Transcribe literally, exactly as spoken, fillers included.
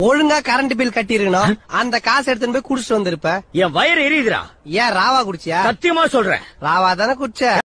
ஒழுங்கா current bill கட்டிருக்கணும். அந்த காசு எடுத்துன்னு போய் குடிச்சிட்டு வந்திருப்ப. என் வயிறு எரியுதுடா. ஏன் ராவா குடிச்சியா? சத்தியமா சொல்றேன். ராவா தானே குடிச்ச.